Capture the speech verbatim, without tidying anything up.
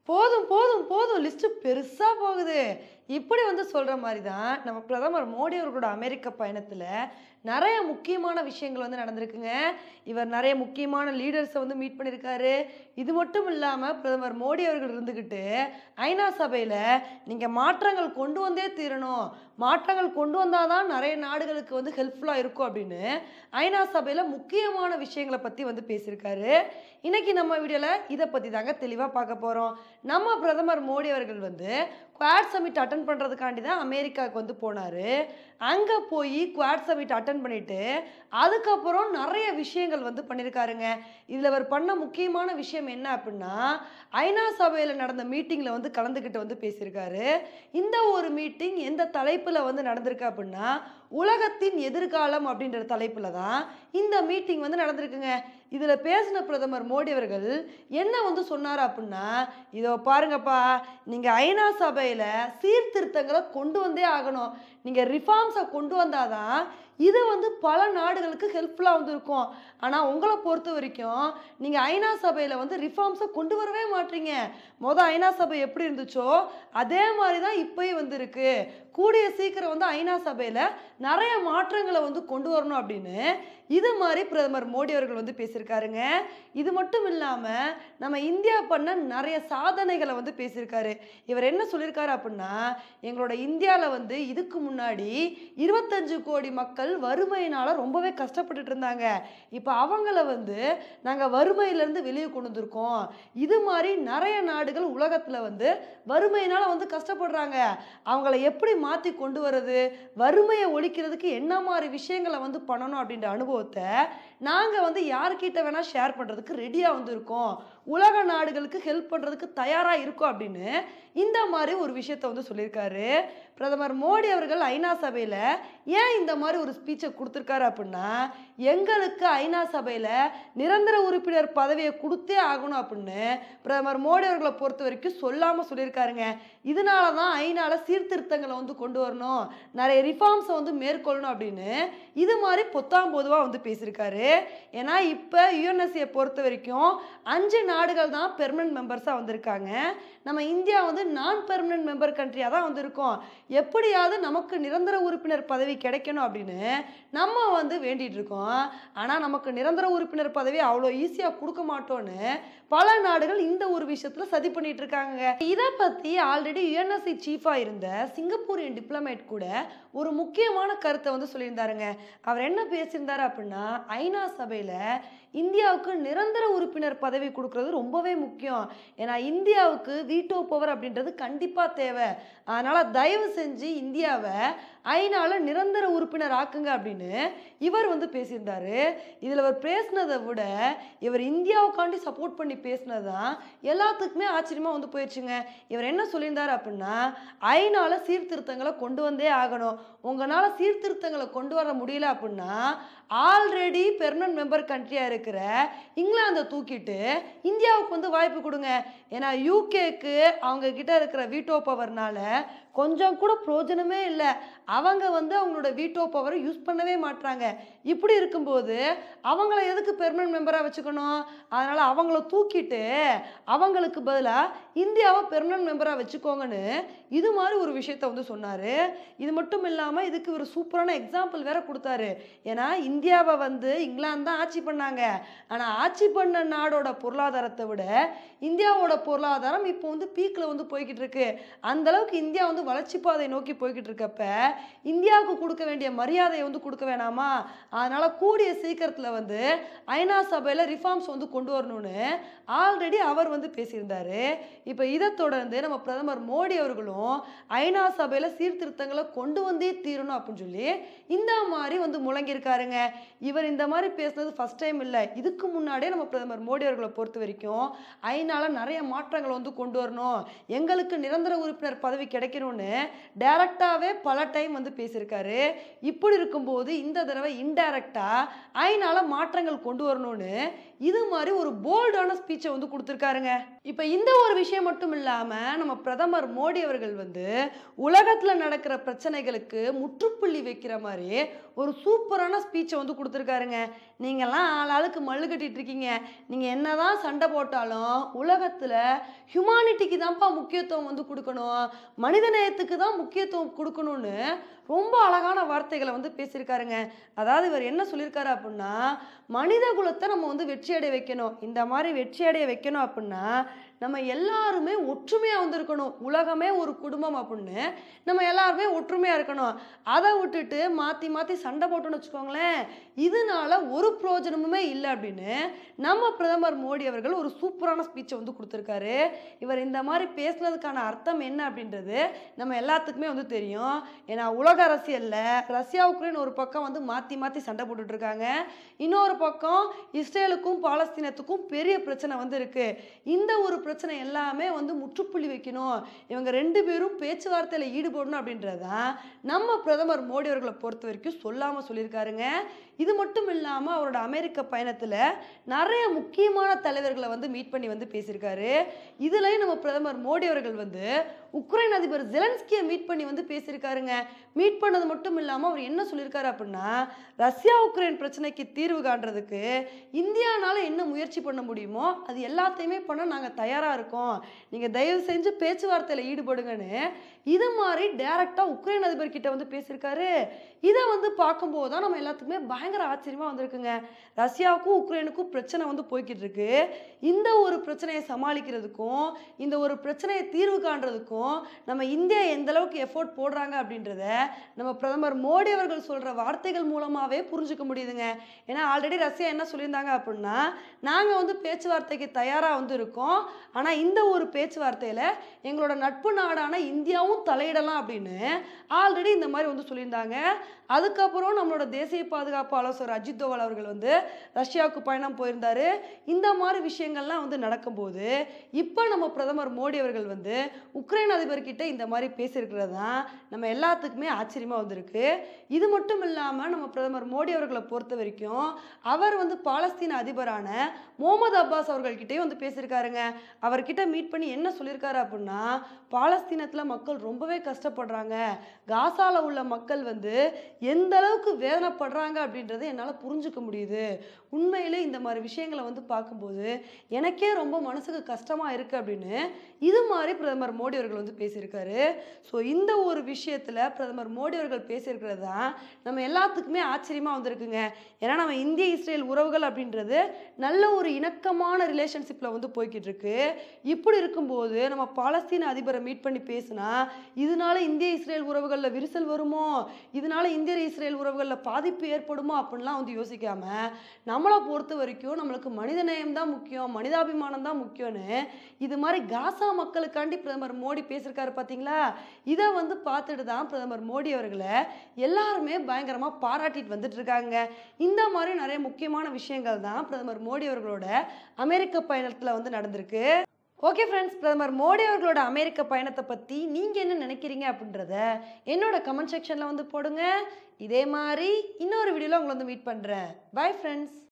போதும் போதும் போதும் லிஸ்ட் பெருசா போகுது. இப்படி வந்து சொல்ற மாரி தான் நம்ம பிரதமர் மோடி அவர்களோட அமெரிக்க பயணத்துல நெறைய முக்கியமான விஷயங்கள் வந்து நடந்திருக்குங்க. இவர் நெறைய முக்கியமான லீடர்ஸ வந்து மீட் பண்ணியிருக்காரு. இது மட்டும் இல்லாம பிரதமர் மோடி அவர்கள் இருந்துகிட்டு ஐநா சபையில நீங்க மாற்றங்கள் கொண்டு வந்தே தீரணும். மாற்றங்கள் கொண்டு வந்தா தான் நெறைய நாடுகளுக்கு வந்து ஹெல்ப்ஃபுல்லா இருக்கும் அப்படின்னு ஐநா சபையில முக்கியமான விஷயங்கள பத்தி வந்து பேசியிருக்காரு. இன்னைக்கு நம்ம வீடியோல இத பத்தி தாங்க தெளிவா பார்க்க போறோம். நம்ம பிரதமர் மோடி அவர்கள் வந்து குவாட் சமிட் அட்டெண்ட் பண்றதுக்காண்டி தான் அமெரிக்காவுக்கு வந்து போனாரு. அங்க போய் குவாட் சமிட் அட்டெண்ட் பண்ணிட்டு அதுக்கப்புறம் நிறைய விஷயங்கள் வந்து பண்ணியிருக்காருங்க. இதுல அவர் பண்ண முக்கியமான விஷயம் என்ன அப்படின்னா ஐநா சபையில நடந்த மீட்டிங்ல வந்து கலந்துக்கிட்டு வந்து பேசியிருக்காரு. இந்த ஒரு மீட்டிங் எந்த தலைப்புல வந்து நடந்திருக்கு அப்படின்னா உலகத்தின் எதிர்காலம் அப்படின்ற தலைப்புல தான் இந்த மீட்டிங் வந்து நடந்திருக்குங்க. இதுல பேசின பிரதமர் மோடி அவர்கள் என்ன வந்து சொன்னார் அப்படின்னா, இதோ பாருங்கப்பா, நீங்க ஐநா சபையில சீர்திருத்தங்களை கொண்டு வந்தே ஆகணும். நீங்க ரிஃபார்ம்ஸை கொண்டு வந்தாதான் இது வந்து பல நாடுகளுக்கு ஹெல்ப்ஃபுல்லாக வந்து இருக்கும். ஆனால் உங்களை பொறுத்த வரைக்கும் நீங்கள் ஐநா சபையில் வந்து ரிஃபார்ம்ஸை கொண்டு வரவே மாட்டீங்க. மொதல் ஐநா சபை எப்படி இருந்துச்சோ அதே மாதிரி தான் இப்போயும் வந்து இருக்கு. கூடிய சீக்கிரம் வந்து ஐநா சபையில் நிறைய மாற்றங்களை வந்து கொண்டு வரணும் அப்படின்னு இது மாதிரி பிரதமர் மோடி அவர்கள் வந்து பேசியிருக்காருங்க. இது மட்டும் இல்லாமல் நம்ம இந்தியா பண்ண நிறைய சாதனைகளை வந்து பேசியிருக்காரு. இவர் என்ன சொல்லியிருக்காரு அப்படின்னா, எங்களோட இந்தியாவில் வந்து இதுக்கு முன்னாடி இருபத்தஞ்சு கோடி மக்கள் வறுமையினால ரொம்பவே கஷ்டப்பட்டுட்டு இருந்தாங்க. இப்போ அவங்கள வந்து நாங்கள் வறுமையிலேருந்து வெளியே கொண்டு வந்திருக்கோம். இது மாதிரி நிறைய நாடுகள் உலகத்தில் வந்து வறுமையினால வந்து கஷ்டப்படுறாங்க. அவங்கள எப்படி மாற்றி கொண்டு வர்றது, வறுமையை ஒழிக்கிறதுக்கு என்ன மாதிரி விஷயங்களை வந்து பண்ணணும் அப்படின்ற அனுபவத்தை நாங்கள் வந்து யார்கிட்ட வேணால் ஷேர் பண்ணுறதுக்கு ரெடியாக வந்து இருக்கோம். உலக நாடுகளுக்கு ஹெல்ப் பண்ணுறதுக்கு தயாராக இருக்கும் அப்படின்னு இந்த மாதிரி ஒரு விஷயத்தை வந்து சொல்லியிருக்காரு. பிரதமர் மோடி அவர்கள் ஐநா சபையில் ஏன் இந்த மாதிரி ஒரு ஸ்பீச்சை கொடுத்துருக்காரு அப்படின்னா, எங்களுக்கு ஐநா சபையில் நிரந்தர உறுப்பினர் பதவியை கொடுத்தே ஆகணும் அப்படின்னு பிரதமர் மோடி அவர்களை பொறுத்த வரைக்கும் சொல்லாமல் சொல்லியிருக்காருங்க. இதனால தான் ஐநாவில் சீர்திருத்தங்களை வந்து கொண்டு வரணும், நிறைய ரிஃபார்ம்ஸை வந்து மேற்கொள்ளணும் அப்படின்னு இது மாதிரி பொத்தாம் பொதுவாக வந்து பேசியிருக்காரு. ஏன்னா இப்போ யுஎன்எஸ்சியை பொறுத்த வரைக்கும் அஞ்சு நாடுகள் தான் பெர்மனன்ட் மெம்பர்ஸாக வந்திருக்காங்க. நம்ம இந்தியா வந்து நான் பெர்மனன்ட் மெம்பர் கண்ட்ரியாக தான் வந்திருக்கோம். எப்படியாவது நமக்கு நிரந்தர உறுப்பினர் பதவி கிடைக்கணும் அப்படின்னு நம்ம வந்து வேண்டிட்டு இருக்கோம். ஆனால் நமக்கு நிரந்தர உறுப்பினர் பதவி அவ்வளோ ஈஸியாக கொடுக்க மாட்டோன்னு பல நாடுகள் இந்த ஒரு விஷயத்தில் சதி பண்ணிட்டு இருக்காங்க. இதை பற்றி ஆல்ரெடி யுஎன்எஸ்சி சீஃபாக இருந்த சிங்கப்பூரின் டிப்ளமேட் கூட ஒரு முக்கியமான கருத்தை வந்து சொல்லியிருந்தாருங்க. அவர் என்ன பேசியிருந்தாரு அப்படின்னா, ஐநா சபையில் இந்தியாவுக்கு நிரந்தர உறுப்பினர் பதவி கொடுக்கறது ரொம்பவே முக்கியம். ஏன்னா இந்தியாவுக்கு வீட்டோ பவர் அப்படின்றது கண்டிப்பாக தேவை. அதனால் தயவு செஞ்சு இந்தியாவை ஐநால நிரந்தர உறுப்பினர் ஆக்குங்க அப்படின்னு இவர் வந்து பேசியிருந்தாரு. இதில் அவர் பேசினதை விட இவர் இந்தியாவுக்காண்டி சப்போர்ட் பண்ணி பேசினது தான் எல்லாத்துக்குமே ஆச்சரியமாக வந்து போயிடுச்சுங்க. இவர் என்ன சொல்லியிருந்தார் அப்படின்னா, ஐநால சீர்திருத்தங்களை கொண்டு வந்தே ஆகணும். உங்களால் சீர்திருத்தங்களை கொண்டு வர முடியல அப்படின்னா ஆல்ரெடி பெர்மனன்ட் மெம்பர் கண்ட்ரியாக இருக்கிற இங்கிலாந்தை தூக்கிட்டு இந்தியாவுக்கு வந்து வாய்ப்பு கொடுங்க. ஏன்னா யூகேக்கு அவங்க கிட்ட இருக்கிற வீட்டோ பவர்னால கொஞ்சம் கூட பிரயோஜனமே இல்லை. அவங்க வந்து அவங்களோட வீட்டோ பவரை யூஸ் பண்ணவே மாட்டாங்க. இப்படி இருக்கும்போது அவங்கள எதுக்கு பெர்மனன்ட் மெம்பராக வச்சுக்கணும்? அதனால் அவங்கள தூக்கிட்டு அவங்களுக்கு பதிலாக இந்தியாவை பெர்மனன்ட் மெம்பராக வச்சுக்கோங்கன்னு இது மாதிரி ஒரு விஷயத்த வந்து சொன்னார். இது மட்டும் இல்லாமல் இதுக்கு ஒரு சூப்பரான எக்ஸாம்பிள் வேற கொடுத்தாரு. ஏன்னா இந்தியாவை வந்து இங்கிலாந்து தான் ஆட்சி பண்ணாங்க. ஆனால் ஆட்சி பண்ண நாடோட பொருளாதாரத்தை விட இந்தியாவோட பொருளாதாரம் இப்போ வந்து பீக்கில் வந்து போய்கிட்டு இருக்கு. அந்த அளவுக்கு இந்தியா வந்து வளர்ச்சி பாதை நோக்கி போய்கிட்டு இருக்கப்ப இந்தியாவுக்கு கொடுக்க வேண்டிய மரியாதையை வந்து கொடுக்க வேணாமா? அதனால கூடிய சீக்கிரத்தில் வந்து ஐநா சபையில் ரிஃபார்ம்ஸ் வந்து கொண்டு வரணும்னு ஆல்ரெடி அவர் வந்து பேசியிருந்தாரு. இப்போ இதை தொடர்ந்து நம்ம பிரதமர் மோடி அவர்களும் ஐநா சபையில் சீர்திருத்தங்களை கொண்டு வந்தே தீரணும் அப்படின்னு சொல்லி இந்த மாதிரி வந்து முழங்கியிருக்காருங்க. இவர் இந்த மாதிரி பேசுனது ஃபர்ஸ்ட் டைம் இல்லை. இதுக்கு முன்னாடியே நம்ம பிரதமர் மோடி அவர்களை பொறுத்த வரைக்கும் ஐநால நிறைய மாற்றங்களை வந்து கொண்டு வரணும், எங்களுக்கு நிரந்தர உறுப்பினர் பதவி கிடைக்கணும்னு டைரக்டாவே பல டைம் வந்து பேசியிருக்காரு. இப்படி இருக்கும்போது இந்த தடவை இன்டைரக்டா ஐநால மாற்றங்கள் கொண்டு வரணும்னு இது மாதிரி ஒரு போல்டான ஸ்பீச்சை வந்து கொடுத்துருக்காருங்க. இப்போ இந்த ஒரு விஷயம் மட்டும் இல்லாமல் நம்ம பிரதமர் மோடி அவர்கள் வந்து உலகத்தில் நடக்கிற பிரச்சனைகளுக்கு முற்றுப்புள்ளி வைக்கிற மாதிரி ஒரு சூப்பரான ஸ்பீச்சை வந்து கொடுத்துருக்காருங்க. நீங்கள்லாம் ஆள் ஆளுக்கு மல்லு கட்டிட்டு இருக்கீங்க, நீங்கள் என்னதான் சண்டை போட்டாலும் உலகத்தில் ஹியூமானிட்டிக்கு தான்ப்பா முக்கியத்துவம் வந்து கொடுக்கணும், மனித நேயத்துக்கு தான் முக்கியத்துவம் கொடுக்கணும்னு ரொம்ப அழகான வார்த்தைகளை வந்து பேசியிருக்காருங்க. அதாவது இவர் என்ன சொல்லியிருக்காரு அப்படின்னா, மனித குலத்தை நம்ம வந்து வெற்றி அடைய வைக்கணும். இந்த மாதிரி வெற்றி அடைய வைக்கணும் அப்படின்னா நம்ம எல்லாருமே ஒற்றுமையாக வந்து இருக்கணும். உலகமே ஒரு குடும்பம் அப்படின்னு நம்ம எல்லாருமே ஒற்றுமையாக இருக்கணும். அதை விட்டுட்டு மாற்றி மாற்றி சண்டை போட்டோன்னு வச்சுக்கோங்களேன், இதனால ஒரு பிரயோஜனமுமே இல்லை அப்படின்னு நம்ம பிரதமர் மோடி அவர்கள் ஒரு சூப்பரான ஸ்பீச்சை வந்து கொடுத்துருக்காரு. இவர் இந்த மாதிரி பேசுனதுக்கான அர்த்தம் என்ன அப்படின்றது நம்ம எல்லாத்துக்குமே வந்து தெரியும். ஏன்னா உலக அரசியலில் ரஷ்யா உக்ரைன் ஒரு பக்கம் வந்து மாற்றி மாற்றி சண்டை போட்டுட்டு இருக்காங்க, இன்னொரு பக்கம் இஸ்ரேலுக்கும் பாலஸ்தீனத்துக்கும் பெரிய பிரச்சனை வந்து இருக்கு. இந்த ஒரு பிரச்சனை எல்லாமே வந்து முற்றுப்புள்ளி வைக்கணும், இவங்க ரெண்டு பேரும் பேச்சுவார்த்தையில் ஈடுபடணும் அப்படின்றதான் நம்ம பிரதமர் மோடி அவர்களை பொறுத்த வரைக்கும் சொல்லாமல் சொல்லியிருக்காருங்க. இது மட்டும் இல்லாமல் அவரோட அமெரிக்க பயணத்தில் நிறைய முக்கியமான தலைவர்களை வந்து மீட் பண்ணி வந்து பேசியிருக்காரு. இதுலேயும் நம்ம பிரதமர் மோடி அவர்கள் வந்து உக்ரைன் அதிபர் ஜெலன்ஸ்கியை மீட் பண்ணி வந்து பேசியிருக்காருங்க. மீட் பண்ணது மட்டும் இல்லாமல் அவர் என்ன சொல்லியிருக்காரு அப்படின்னா, ரஷ்யா உக்ரைன் பிரச்சனைக்கு தீர்வு காண்றதுக்கு இந்தியானால என்ன முயற்சி பண்ண முடியுமோ அது எல்லாத்தையுமே பண்ண நாங்கள் தயாராக இருக்கோம், நீங்கள் தயவு செஞ்சு பேச்சுவார்த்தையில் ஈடுபடுங்கன்னு இது மாதிரி டைரக்டாக உக்ரைன் அதிபர் கிட்ட வந்து பேசியிருக்காரு. இதை வந்து பார்க்கும்போது தான் நம்ம எல்லாத்துக்குமே பயங்கர ஆச்சரியமாக வந்திருக்குங்க. ரஷ்யாவுக்கும் உக்ரைனுக்கும் பிரச்சனை வந்து போய்கிட்டு இருக்கு. இந்த ஒரு பிரச்சனையை சமாளிக்கிறதுக்கும் இந்த ஒரு பிரச்சனையை தீர்வு காண்றதுக்கும் நம்ம இந்தியா எந்த அளவுக்கு எஃபோர்ட் போடுறாங்க அப்படின்றத நம்ம பிரதமர் மோடி அவர்கள் சொல்கிற வார்த்தைகள் மூலமாகவே புரிஞ்சுக்க முடியுதுங்க. ஏன்னா ஆல்ரெடி ரஷ்யா என்ன சொல்லியிருந்தாங்க அப்படின்னா, நாங்கள் வந்து பேச்சுவார்த்தைக்கு தயாராக வந்து இருக்கோம், ஆனால் இந்த ஒரு பேச்சுவார்த்தையில் எங்களோட நட்பு நாடான இந்தியாவும் தலையிடலாம் அப்படின்னு ஆல்ரெடி இந்த மாதிரி வந்து சொல்லியிருந்தாங்க. அதுக்கப்புறம் நம்மளோட தேசிய பாதுகாப்பு ஆலோசகர் அஜித் தோவல் அவர்கள் வந்து ரஷ்யாவுக்கு பயணம் போயிருந்தாரு. இந்த மாதிரி விஷயங்கள்லாம் வந்து நடக்கும்போது இப்போ நம்ம பிரதமர் மோடி அவர்கள் வந்து உக்ரைன் அதிபர்கிட்ட இந்த மாதிரி பேசியிருக்கிறது தான் நம்ம எல்லாத்துக்குமே ஆச்சரியமாக வந்திருக்கு. இது மட்டும் இல்லாமல் நம்ம பிரதமர் மோடி அவர்களை பொறுத்த வரைக்கும் அவர் வந்து பாலஸ்தீன அதிபரான முகமது அப்பாஸ் அவர்கள்கிட்டையும் வந்து பேசியிருக்காருங்க. அவர்கிட்ட மீட் பண்ணி என்ன சொல்லியிருக்காரு அப்படின்னா, பாலஸ்தீனத்தில் மக்கள் ரொம்பவே கஷ்டப்படுறாங்க, காசால உள்ள மக்கள் வந்து எந்த அளவுக்கு வேதனைப்படுறாங்க அப்படின்றத என்னால் புரிஞ்சுக்க முடியுது. உண்மையிலே இந்த மாதிரி விஷயங்களை வந்து பார்க்கும்போது எனக்கே ரொம்ப மனசுக்கு கஷ்டமாக இருக்குது அப்படின்னு இது மாதிரி பிரதமர் மோடி அவர்கள் வந்து பேசியிருக்காரு. ஸோ இந்த ஒரு விஷயத்தில் பிரதமர் மோடி அவர்கள் பேசியிருக்கிறது தான் நம்ம எல்லாத்துக்குமே ஆச்சரியமாக வந்திருக்குங்க. ஏன்னா நம்ம இந்திய இஸ்ரேல் உறவுகள் அப்படின்றது நல்ல ஒரு இணக்கமான ரிலேஷன்ஷிப்பில் வந்து போய்கிட்டு இருக்கு. இப்படி இருக்கும்போது நம்ம பாலஸ்தீன அதிபரை மீட் பண்ணி பேசினா இதனால இந்திய இஸ்ரேல் உறவுகளில் விரிசல் வருமோ, இதனால இந்திய இஸ்ரேல் உறவுகளில் பாதிப்பு ஏற்படுமோ அப்படின்லாம் வந்து யோசிக்காம நம்மளை பொறுத்த வரைக்கும் நம்மளுக்கு மனித நேயம் தான் முக்கியம், மனிதாபிமானம் தான் முக்கியம்னு இது மாதிரி காசா மக்களுக்காண்டி பிரதமர் மோடி பேசியிருக்காரு பார்த்தீங்களா. இதை வந்து பார்த்துட்டு தான் பிரதமர் மோடி அவர்களை எல்லாருமே பயங்கரமாக பாராட்டிட்டு வந்துட்டு இருக்காங்க. இந்த மாதிரி நிறைய முக்கியமான விஷயங்கள் தான் பிரதமர் மோடி அவர்களோட அமெரிக்க பயணத்தில் வந்து நடந்திருக்கு. ஓகே ஃப்ரெண்ட்ஸ், பிரதமர் மோடி அவர்களோட அமெரிக்க பயணத்தை பற்றி நீங்கள் என்ன நினைக்கிறீங்க அப்படின்றத என்னோட கமெண்ட் செக்ஷனில் வந்து போடுங்க. இதே மாதிரி இன்னொரு வீடியோவில் உங்களை வந்து மீட் பண்ணுறேன். Bye friends.